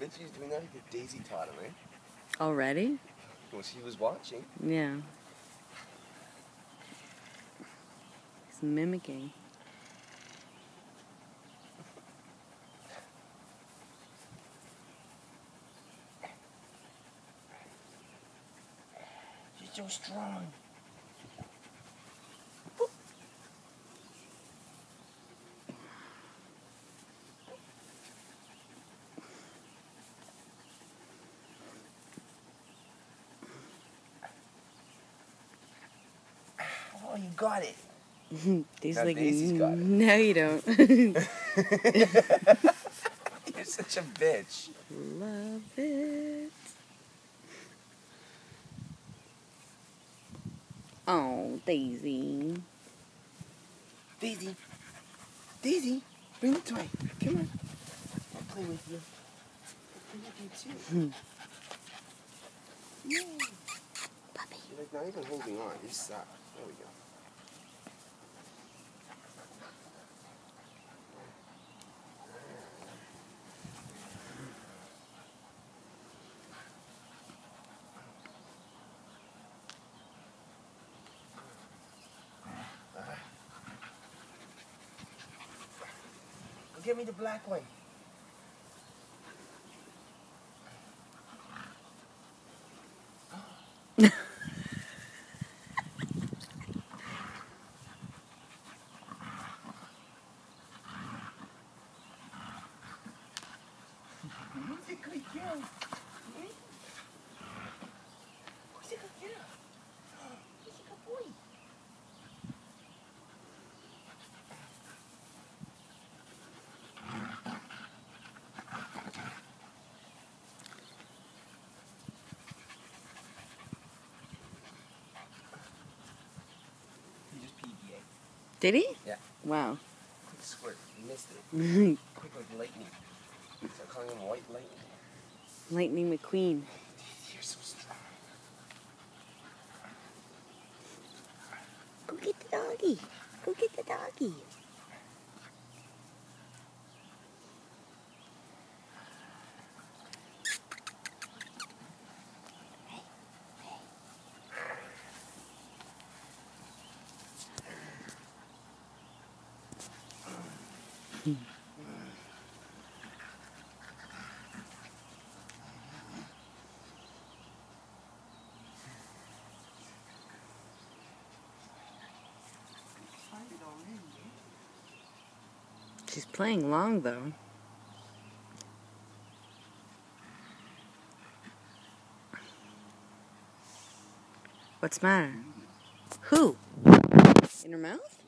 that she was doing that because Daisy taught him, right? Already? Well, she was watching. Yeah. He's mimicking. She's so strong. Oh, you got it. He's Now like, Daisy's got it. no, you don't. You're such a bitch. Love it. Oh, Daisy. Daisy. Daisy, bring the toy. Come on. I'll play with you. I'll play with you too. Yay. Puppy. You're like not even holding on. You suck. There we go. Go get me the black one. He's a good girl. He's a good girl. He's a good boy. He just PBA. Did he? Yeah. Wow. Quick squirt. You missed it. Quick like lightning. So I'm calling him White Lightning. Lightning McQueen. You're so strong. Go get the doggy. Go get the doggy. She's playing long, though. What's the matter? Who? In her mouth?